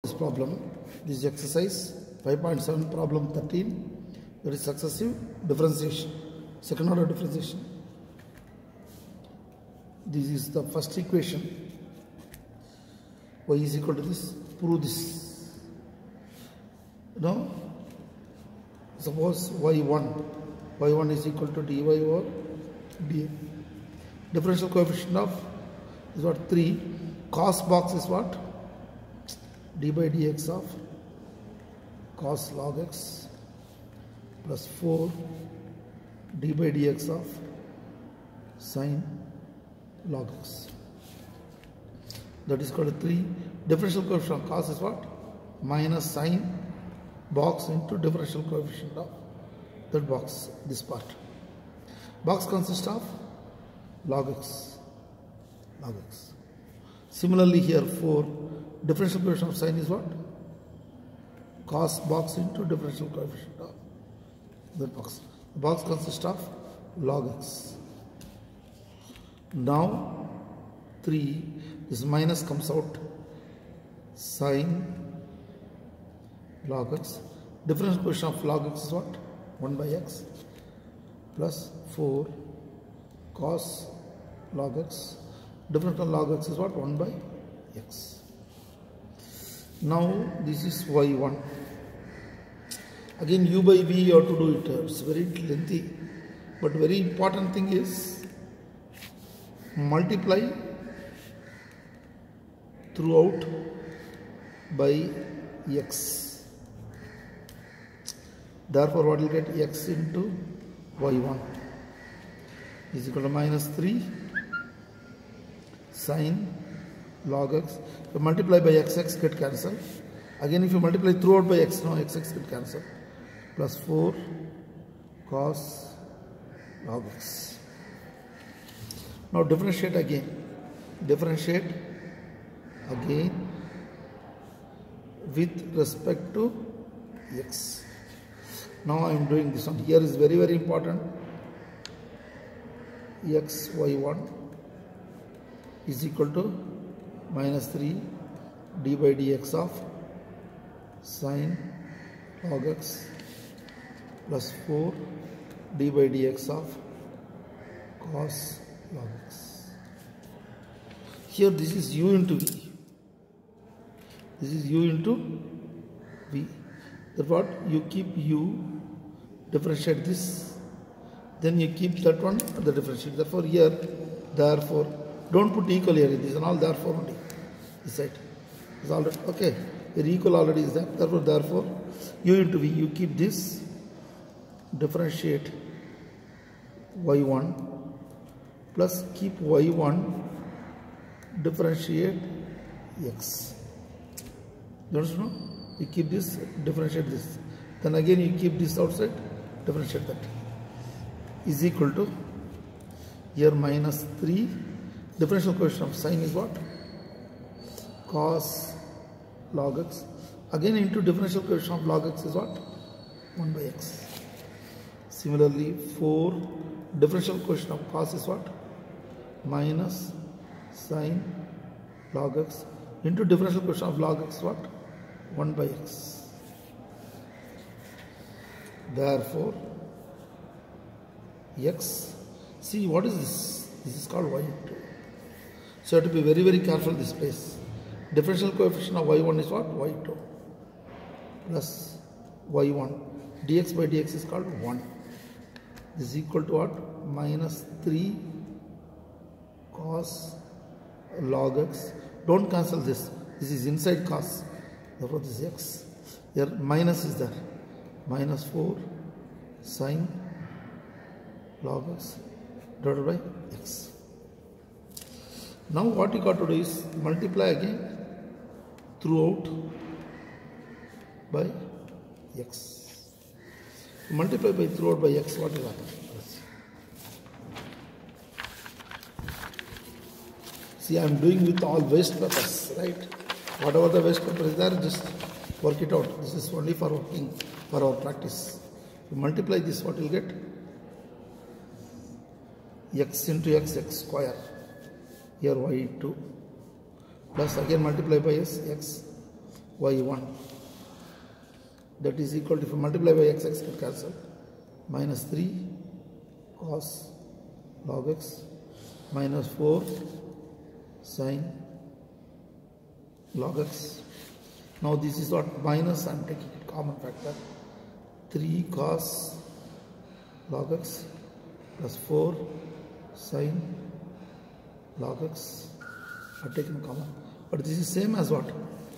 this problem. This is exercise 5.7 problem 13. That is successive differentiation, second order differentiation. This is the first equation. Y is equal to this. Prove this. Now, suppose y1 is equal to dy over dx. Differential coefficient of is what? 3. Cos box is what? D by dx of cos log x plus 4 d by dx of sin log x. That is called 3. Differential coefficient of cos is what? Minus sin box into differential coefficient of that box, this part. Box consists of log x. Similarly here 4, differential coefficient of sin is what? Cos box into differential coefficient of that box. The box consists of log x. Now 3, this minus comes out, sin log x. Differential coefficient of log x is what? 1 by x plus 4 cos log x. Differential log x is what? 1 by x. Now this is y1. Again u by v you have to do it. It's very lengthy, but very important thing is multiply throughout by x. Therefore what will get? X into y1 is equal to minus 3 sin log x. If you multiply by x get cancelled. Again if you multiply throughout by x, no, x get cancelled. Plus 4 cos log x. Now differentiate again. Differentiate again with respect to x. Now I am doing this one. Here is very, very important. X y1 is equal to minus 3 d by dx of sin log x plus 4 d by dx of cos log x. Here this is u into v. This is u into v. Therefore you keep u, differentiate this, then you keep that one at the differentiate. Therefore here, therefore, don't put equal here. This is all therefore only. This side is already okay. Your equal already is there. Therefore, u into v. You keep this, differentiate y1 plus keep y1, differentiate x. You understand? You keep this, differentiate this. Then again you keep this outside, differentiate that. Is equal to here minus 3. Differential coefficient of sin is what? Cos log x. Again into differential coefficient of log x is what? 1 by x. Similarly 4. Differential coefficient of cos is what? Minus sin log x into differential coefficient of log x what? 1 by x. Therefore x, see what is this? This is called y2. So you have to be very, very careful this place. Differential coefficient of y1 is what? y2 plus y1. Dx by dx is called 1. This is equal to what? Minus 3 cos log x. Don't cancel this. This is inside cos. Therefore this is x. Here minus is there. Minus 4 sin log x divided by x. Now what you got to do is multiply again throughout by x. Multiply by throughout by x, what will happen? See, I am doing with all waste papers, right? Whatever the waste paper is there, just work it out. This is only for working, for our practice. You multiply this, what you will get? X into x, x square. Here y2 plus again multiply by s, x y1. That is equal to, if you multiply by x, x get cancelled. Minus 3 cos log x minus 4 sin log x. Now this is what minus, I am taking it common factor. 3 cos log x plus 4 sin log x are taken common. But this is same as what?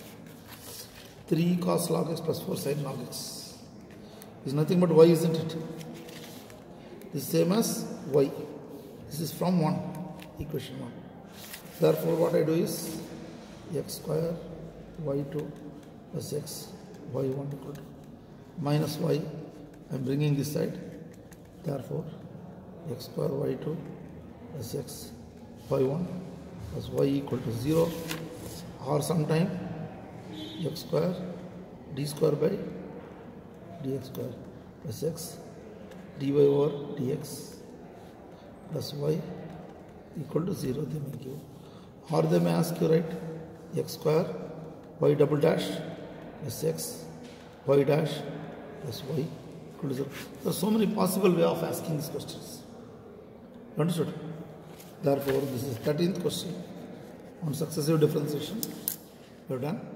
3 cos log x plus 4 sin log x is nothing but y, isn't it? This is same as y. This is from 1, equation 1. Therefore, what I do is x square y2 plus x y1 equal to minus y. I am bringing this side. Therefore, x square y2 plus x y1 plus y equal to 0, or sometime x square d square by dx square plus x dy over dx plus y equal to 0 they may give. Or they may ask you, right, x square y double dash plus x y dash plus y equal to 0. There are so many possible ways of asking these questions. You understood? Therefore, this is 13th question on successive differentiation. You are done.